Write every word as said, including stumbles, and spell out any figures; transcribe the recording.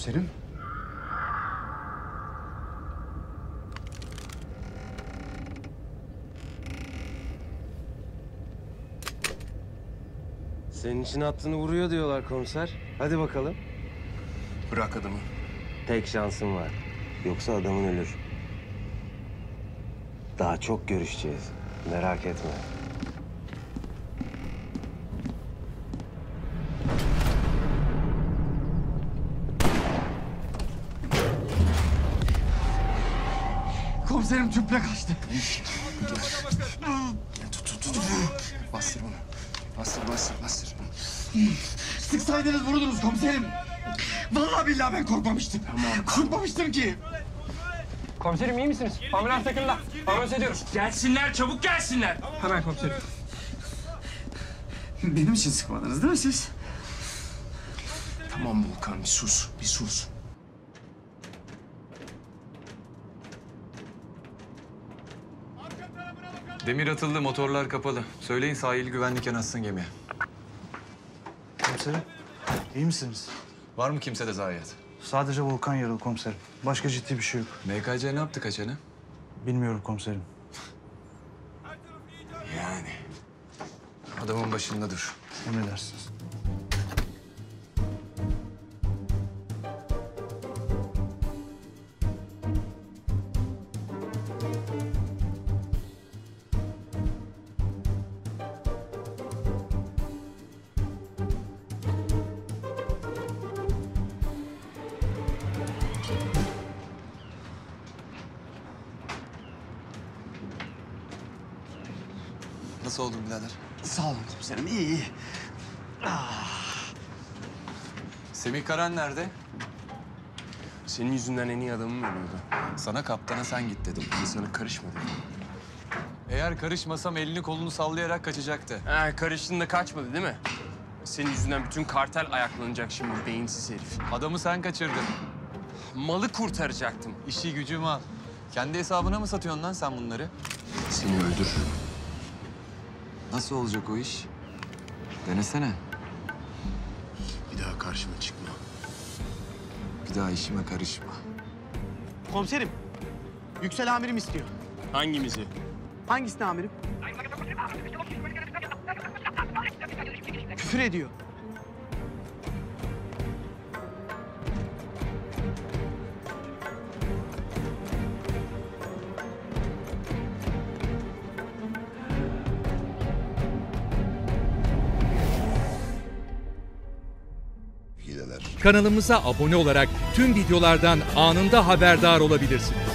komiserim. Senin için attığını vuruyor diyorlar komiser. Hadi bakalım. Bırak adamı. Tek şansın var. Yoksa adamın ölür. Daha çok görüşeceğiz. Merak etme. Komiserim tüple kaçtı. Tut tut tut. Bastır bunu. Bastır bastır bastır. Sıksaydınız vururdunuz komiserim. Vallahi billahi ben korkmamıştım. Tamam. Korkmamıştım ki. Komiserim iyi misiniz? Ambulans takımda. Ambulans ediyoruz. Gelsinler, çabuk gelsinler. Hemen komiserim. Benim için sıkmadınız değil mi siz? Tamam Volkan, bir sus, bir sus. Demir atıldı, motorlar kapalı. Söyleyin sahil güvenlik yanaşsın gemiye. Komiserim, iyi misiniz? Var mı kimsede zayiat? Sadece Volkan yaralı komiserim. Başka ciddi bir şey yok. M K C ne yaptı kaçanı? Bilmiyorum komiserim. Yani. Adamın başında dur. Emredersiniz. Nasıl oldun birader? Sağ olun komiserim, iyi iyi. Semih Karan nerede? Senin yüzünden en iyi adamım ölüyordu. Sana kaptana sen git dedim. Ben sana karışma dedim. Eğer karışmasam elini kolunu sallayarak kaçacaktı. Ha, karıştın da kaçmadı değil mi? Senin yüzünden bütün kartel ayaklanacak şimdi, beyinsiz herif. Adamı sen kaçırdın. Malı kurtaracaktım. İşi gücü mal. Kendi hesabına mı satıyorsun lan sen bunları? Seni öldürürüm. Nasıl olacak o iş? Denesene. Bir daha karşıma çıkma. Bir daha işime karışma. Komiserim, Yüksel amirim istiyor. Hangimizi? Hangisini amirim? Küfür ediyor. Kanalımıza abone olarak tüm videolardan anında haberdar olabilirsiniz.